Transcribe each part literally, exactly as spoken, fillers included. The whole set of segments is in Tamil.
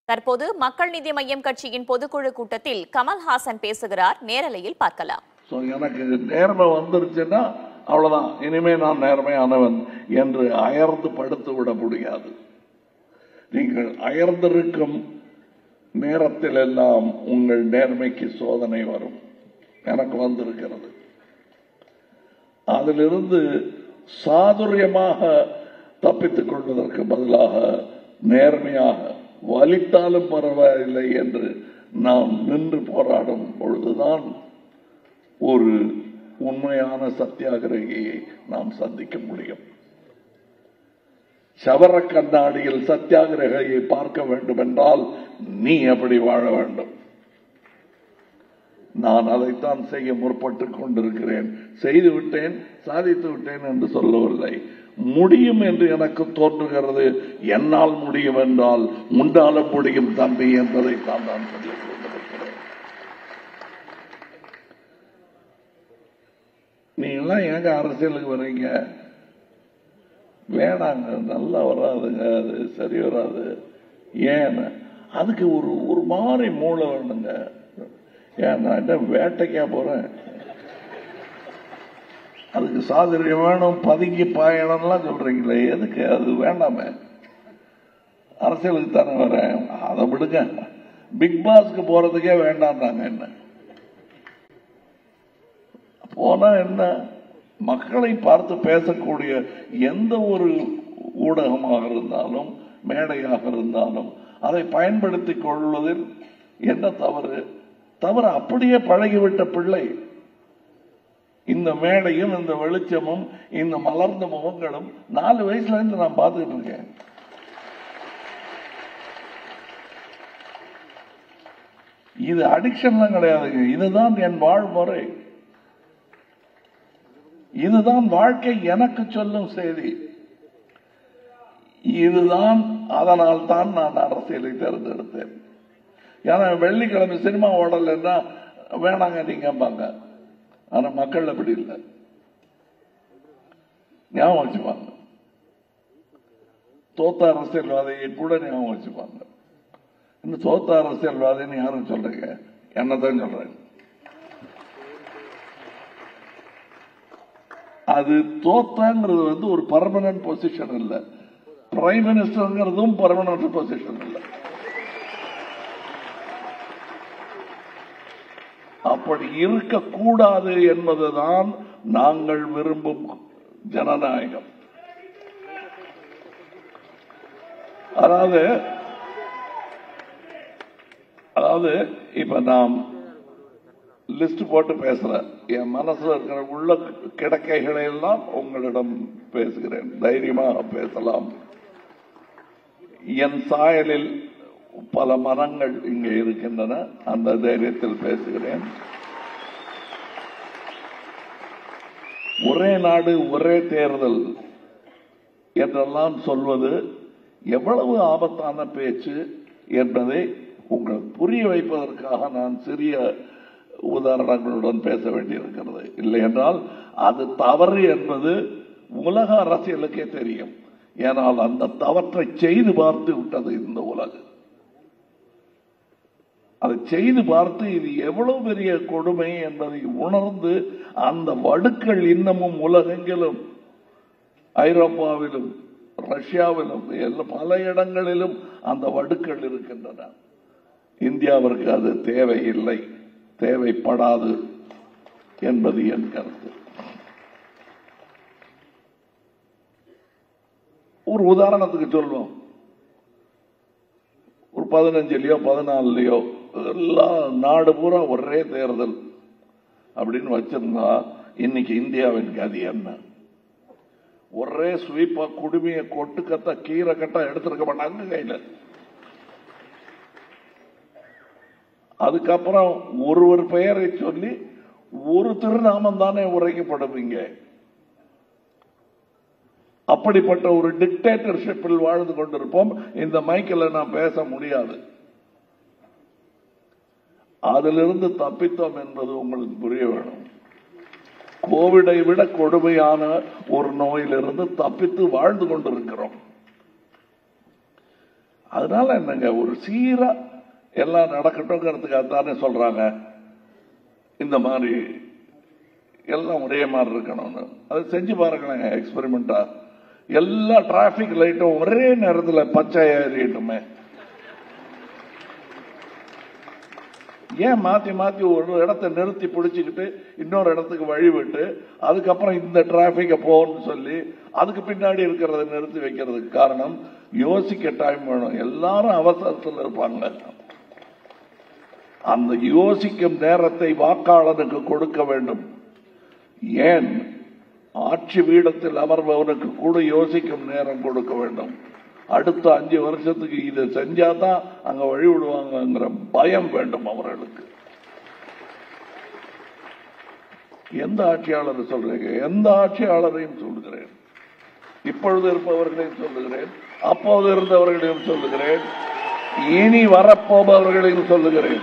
தற்போது மக்கள் நீதி மய்யம் கட்சியின் பொதுக்குழு கூட்டத்தில் கமல்ஹாசன் பேசுகிறார். நேரலையில் பார்க்கலாம். எனக்கு நேர்மை வந்துருச்சுன்னா அவ்வளவுதான், இனிமே நான் நேர்மையானவன் என்று அயர்ந்து படுத்து விட முடியாது. நீங்கள் அயர்ந்திருக்கும் நேரத்தில் எல்லாம் உங்கள் நேர்மைக்கு சோதனை வரும். எனக்கு வந்திருக்கிறது. அதிலிருந்து சாதுரியமாக தப்பித்துக் கொள்வதற்கு பதிலாக நேர்மையாக வலித்தாலும் பரவாயில்லை என்று நாம் நின்று போராடும் பொழுதுதான் ஒரு உண்மையான சத்தியாகிரகியை நாம் சந்திக்க முடியும். சவர கண்ணாடியில் சத்தியாகிரகியை பார்க்க வேண்டும் என்றால் நீ எப்படி வாழ வேண்டும். நான் அதைத்தான் செய்ய முற்பட்டுக் கொண்டிருக்கிறேன். செய்து விட்டேன், சாதித்து விட்டேன் என்று சொல்லவில்லை. முடியும் என்று எனக்கு தோன்றுகிறது. என்னால் முடியும் என்றால் முன்னாலும் முடியும் தம்பி என்பதை தான் நான் சொல்லிக் கொண்டிருக்கிறேன். நீங்களாம் எங்க அரசியலுக்கு வர்றீங்க? வேணாங்க, நல்லா வராதுங்க, அது சரி வராது. ஏன்? அதுக்கு ஒரு ஒரு மாதிரி மூளை வேணுங்க. ஏன் நான் என்ன வேட்டைக்கா போறேன்? அதுக்கு சாதுரியம் வேணும், பதுங்கி பாயணும்லாம் சொல்றீங்களே, எதுக்கு? அது வேண்டாமே. அரசியலுக்கு தானே வரேன், அதை விடுங்க. பிக் பாஸ்க்கு போறதுக்கே வேண்டாம்னாங்க. என்ன போனா என்ன? மக்களை பார்த்து பேசக்கூடிய எந்த ஒரு ஊடகமாக இருந்தாலும் மேடையாக இருந்தாலும் அதை பயன்படுத்திக் கொள்வதில் என்ன தவறு? தவறு அப்படியே பழகிவிட்ட பிள்ளை. இந்த மேடையும் இந்த வெளிச்சமும் இந்த மலர்ந்த முகங்களும் நாலு வயசுல இருந்து நான் பார்த்துட்டு இருக்கேன். இது அடிக்ஷன்லாம் கிடையாதுங்க. இதுதான் என் வாழ்முறை, இதுதான் வாழ்க்கை எனக்கு சொல்லும் செய்தி. இதுதான், அதனால் தான் நான் அரசியலை தேர்ந்தெடுத்தேன். ஏன்னா வெள்ளிக்கிழமை சினிமா ஓடலைன்னா வேணாங்க நீங்கம்பாங்க. ஆனா மக்கள் அப்படி இல்லை, ஞாபகம் வச்சுப்பாங்க. தோத்த அரசியல்வாதியை கூட ஞாபகம் வச்சுப்பாங்க. இந்த தோத்த அரசியல்வாதின்னு யாரும் சொல்றீங்க? என்னதான் சொல்றேன். அது தோத்தங்கிறது வந்து ஒரு பர்மனன்ட் பொசிஷன் இல்லை. பிரைம் மினிஸ்டர்ங்கிறதும் பர்மனன்ட் பொசிஷன் இல்லை. அப்படி இருக்கக்கூடாது என்பதுதான் நாங்கள் விரும்பும் ஜனநாயகம். அதாவது அதாவது இப்ப நாம் லிஸ்ட் போட்டு பேசுறேன். என் மனசுல இருக்கிற உள்ள கிடக்கைகளை எல்லாம் உங்களிடம் பேசுகிறேன். தைரியமாக பேசலாம். என் சாயலில் பல மரங்கள் இங்கே இருக்கின்றன. அந்த தைரியத்தில் பேசுகிறேன். ஒரே நாடு ஒரே தேர்தல் என்றெல்லாம் சொல்வது எவ்வளவு ஆபத்தான பேச்சு என்பதை உங்களுக்கு புரிய வைப்பதற்காக நான் சிறிய உதாரணங்களுடன் பேச வேண்டியிருக்கிறது. இல்லை என்றால் அது தவறு என்பது உலக அரசியலுக்கே தெரியும். ஏனால் அந்த தவற்றை செய்து பார்த்து விட்டது இந்த உலகம். அதை செய்து பார்த்து இது எவ்வளவு பெரிய கொடுமை என்பதை உணர்ந்து அந்த வடுக்கள் இன்னமும் உலகெங்கிலும், ஐரோப்பாவிலும் ரஷ்யாவிலும் பல இடங்களிலும் அந்த வடுக்கள் இருக்கின்றன. இந்தியாவிற்கு அது தேவையில்லை, தேவைப்படாது என்பது என் கருத்து. ஒரு உதாரணத்துக்கு சொல்வோம். ஒரு பதினஞ்சுலயோ பதினாலுலயோ எல்லா நாடு பூரா ஒரே தேர்தல் அப்படின்னு வச்சிருந்தா இன்னைக்கு இந்தியாவின் கதி என்ன? ஒரே ஸ்வீப்பா குடுமையை கொட்டு கத்த கீரை கட்டா எடுத்திருக்க மாட்டாங்க கையில. அதுக்கப்புறம் ஒருவர் பெயரை சொல்லி ஒரு திருநாமம் தானே உரைக்கப்படுவீங்க. அப்படிப்பட்ட ஒரு டிக்டேட்டர்ஷிப்பில் வாழ்ந்து கொண்டிருப்போம். இந்த மைக்கில் நான் பேச முடியாது. அதிலிருந்து தப்பித்தோம் என்பது உங்களுக்கு புரிய வேணும். கோவிடை விட கொடுமையான ஒரு நோயிலிருந்து தப்பித்து வாழ்ந்து கொண்டிருக்கிறோம். அதனால என்னங்க ஒரு சீரா எல்லாம் நடக்கட்டும்ங்கிறதுக்காக தானே சொல்றாங்க இந்த மாதிரி எல்லாம் ஒரே மாதிரி இருக்கணும்னு. அது செஞ்சு பாருங்களேன் எக்ஸ்பெரிமெண்டா. எல்லா டிராபிக் லைட்டும் ஒரே நேரத்தில் பச்சை ஏறிட்டுமே. ஏன் மாத்தி மாத்தி ஒரு இடத்தை நிறுத்தி பிடிச்சிக்கிட்டு இன்னொரு இடத்துக்கு வழி விட்டு அதுக்கப்புறம் இந்த டிராபிக்க போன்னு சொல்லி அதுக்கு பின்னாடி இருக்கிறத நிறுத்தி வைக்கிறதுக்கு காரணம் யோசிக்க டைம் வேணும். எல்லாரும் அவசரத்தில் இருப்பாங்க. அந்த யோசிக்கும் நேரத்தை வாக்காளனுக்கு கொடுக்க வேண்டும். ஏன் ஆட்சி பீடத்தில் அமர்பவனுக்கு கூட யோசிக்கும் நேரம் கொடுக்க வேண்டும். அடுத்த அஞ்சு வருஷத்துக்கு இதை செஞ்சாதான் அங்க வழி விடுவாங்கிற பயம் வேண்டும் அவர்களுக்கு. எந்த ஆட்சியாளர் சொல்றீங்க? எந்த ஆட்சியாளரையும் சொல்லுகிறேன், இப்பொழுது இருப்பவர்களையும் சொல்லுகிறேன், அப்போது இருந்தவர்களையும் சொல்லுகிறேன், இனி வரப்போபவர்களையும் சொல்லுகிறேன்.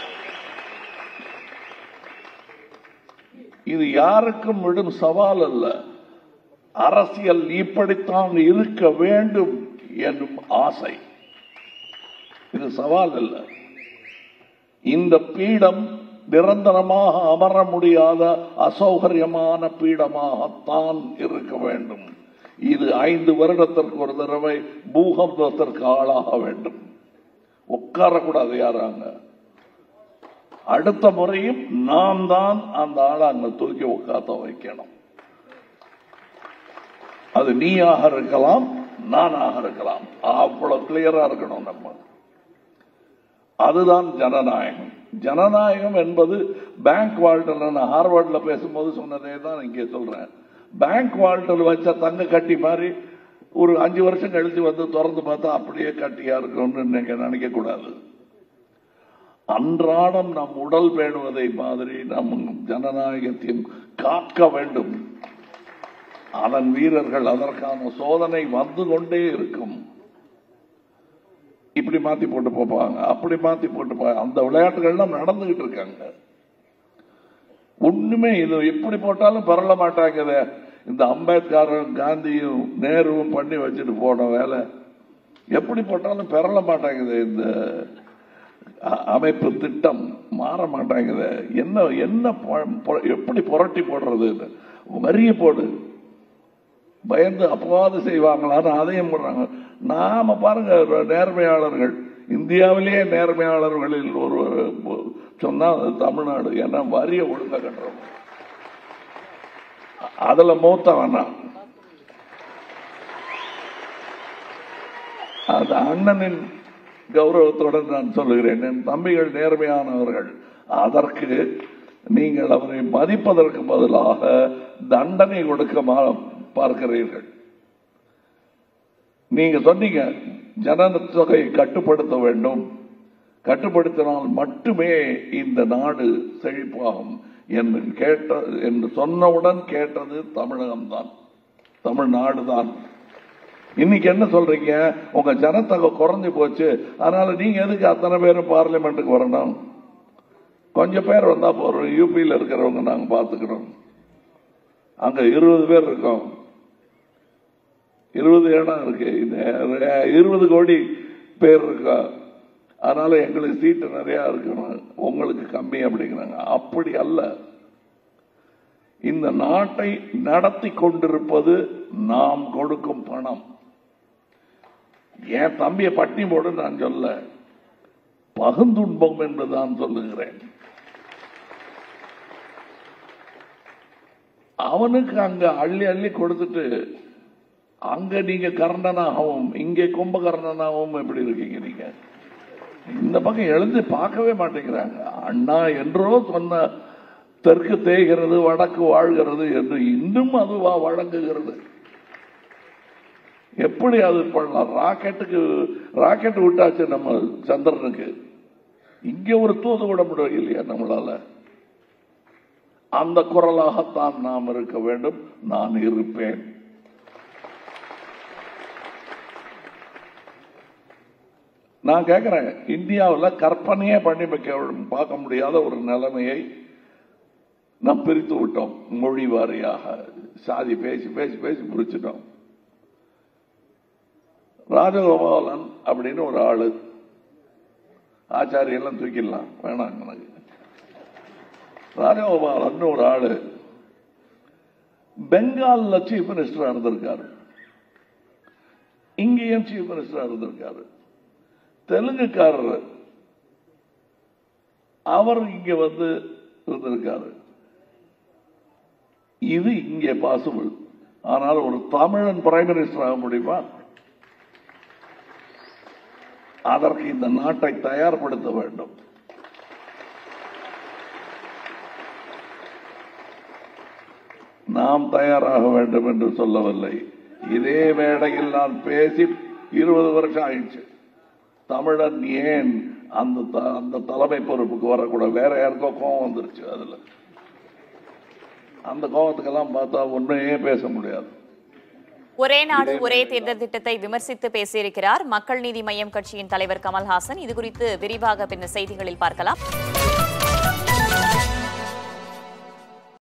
இது யாருக்கும் விடும் சவால் அல்ல. அரசியல் இப்படித்தான் இருக்க வேண்டும் என்னும் ஆசை. இது சவால் அல்ல. இந்த பீடம் நிரந்தரமாக அமர முடியாத அசௌகரியமான பீடமாகத்தான் இருக்க வேண்டும். இது ஐந்து வருடத்திற்கு ஒரு தடவை பூகம்பத்திற்கு ஆளாக வேண்டும். உட்காரக்கூடாது யாராங்க. அடுத்த முறையும் நாம் தான் அந்த ஆளை அங்க தூக்கி உட்காத்த வைக்கணும். அது நீயாக இருக்கலாம், நானாக இருக்கலாம். அவ்வளவு கிளியரா இருக்கணும் நம்ம. அதுதான் ஜனநாயகம். ஜனநாயகம் என்பது பேங்க் வால்டர், நான் ஹார்வர்ட்ல பேசும்போது சொன்னதே தான் இங்கே சொல்றேன். பேங்க் வால்டர் வச்ச தங்க கட்டி மாதிரி ஒரு அஞ்சு வருஷம் கழிச்சு வந்து திறந்து பார்த்தா அப்படியே கட்டியா இருக்கும்னு நீங்க நினைக்க கூடாது. அன்றாடம் நம் உடல் பேணுவதை மாதிரி நம் ஜனநாயகத்தையும் காக்க வேண்டும். அதன் வீரர்கள் அதற்கான சோதனை வந்து கொண்டே இருக்கும். இப்படி மாத்தி போட்டு போப்பாங்க, அப்படி மாத்தி போட்டு போவாங்க. அந்த விளையாட்டுகள்லாம் நடந்துகிட்டு இருக்காங்க. ஒண்ணுமே இது எப்படி போட்டாலும் பரல மாட்டாங்க. இந்த அம்பேத்கரும் காந்தியும் நேருவும் பண்ணி வச்சுட்டு போன வேலை எப்படி போட்டாலும் பெறல மாட்டாங்குது. இந்த அமைப்பு திட்டம் மாற மாட்டாங்குது. என்ன என்ன எப்படி புரட்டி போடுறது? வரிய போடு, பயந்து அப்பவாது செய்வாங்களான்னு அதையும் போடுறாங்க. நாம பாருங்க, நேர்மையாளர்கள், இந்தியாவிலேயே நேர்மையாளர்களில் ஒரு சொன்னா தமிழ்நாடு. ஏன்னா வரிய ஒழுங்க கட்டுறோம், அதுல மூத்த வேணாம். அந்த அண்ணனின் கௌரவத்துடன் நான் சொல்லுகிறேன், என் தம்பிகள் நேர்மையானவர்கள். அதற்கு நீங்கள் அவரை மதிப்பதற்கு பதிலாக தண்டனை கொடுக்க பார்க்கிறீர்கள். நீங்க சொன்னீங்க ஜனத்தொகையை கட்டுப்படுத்த வேண்டும், கட்டுப்படுத்தினால் மட்டுமே இந்த நாடு செழிப்பாகும் என்று கேட்ட என்று சொன்னவுடன் கேட்டது தமிழகம்தான், தமிழ்நாடு தான். இன்னைக்கு என்ன சொல்றீங்க? உங்க ஜனத்தொகை குறைஞ்சு போச்சு, அதனால நீங்க எதுக்கு அத்தனை பேரும் பார்லிமெண்ட்டுக்கு வரணும்? கொஞ்சம் பேர் வந்தா போறோம். யூபியில் இருக்கிறவங்க நாங்க பாத்துக்கிறோம். அங்க இருபது பேர் இருக்கோம், இருபது இடம் இருக்கு, இருபது கோடி பேர் இருக்கா, அதனால எங்களுக்கு சீட்டு நிறைய இருக்கணும், உங்களுக்கு கம்மி அப்படிங்கிறாங்க. அப்படி அல்ல. இந்த நாட்டை நடத்தி கொண்டிருப்பது நாம் கொடுக்கும் பணம். என் தம்பியை பட்டினி போடு நான் சொல்ல, பகுந்துன்பம் என்று தான் சொல்லுகிறேன். அவனுக்கு அங்க அள்ளி அள்ளி கொடுத்துட்டு அங்க நீங்க கர்ணனாகவும் இங்கே கும்பகர்ணனாகவும் எப்படி இருக்கீங்க? நீங்க இந்த பக்கம் எழுந்து பார்க்கவே மாட்டேங்கிறாங்க. அண்ணா என்றோ சொன்ன தெற்கு தேய்கிறது வடக்கு வாழ்கிறது என்று இன்னும் அதுவா வழங்குகிறது. எப்படி அது பண்ணலாம்? ராக்கெட்டுக்கு ராக்கெட் விட்டாச்சு நம்ம சந்திரனுக்கு, இங்க ஒரு தூது விட முடியும் இல்லையா நம்மளால? அந்த குரலாகத்தான் நாம் இருக்க வேண்டும். நான் இருப்பேன். நான் கேட்கிறேன், இந்தியாவில் கற்பனையே பண்ணி பார்க்க முடியாத ஒரு நிலைமையை நாம் பிரித்து விட்டோம். மொழி வாரியாக சாதி பேசி பேசி பேசி பிரிச்சுட்டோம். ராஜகோபாலன் அப்படின்னு ஒரு ஆளு, ஆச்சாரியெல்லாம் தூக்கிடலாம் வேணாம் எனக்கு. ராஜகோபாலன் ஒரு ஆளு பெங்கால்ல சீஃப் மினிஸ்டரா இருந்திருக்காரு, இங்கேயும் சீஃப் மினிஸ்டரா இருந்திருக்காரு. தெலுங்குக்காரர் அவர் இங்க வந்து இருந்திருக்காரு. இது இங்கே பாசிபிள். ஆனால் ஒரு தமிழன் பிரைம் மினிஸ்டர் ஆக முடியுமா? அதற்கு இந்த நாட்டை தயார்படுத்த வேண்டும். நாம் தயாராக வேண்டும் என்று சொல்லவில்லை. இதே மேடையில் நான் பேசி இருபது வருஷம் ஆயிடுச்சு. தமிழன் ஏன் அந்த அந்த தலைமை பொறுப்புக்கு வரக்கூடாது? வேற யாருக்கோ கோபம் வந்துருச்சு. அதுல அந்த கோபத்துக்கெல்லாம் பார்த்தா ஒன்றையே பேச முடியாது. ஒரே நாடு ஒரே தேர்தல் திட்டத்தை விமர்சித்து பேசியிருக்கிறார் மக்கள் நீதி மய்யம் கட்சியின் தலைவர் கமல்ஹாசன். இது குறித்து விரிவாக பின்னர் செய்திகளில் பார்க்கலாம்.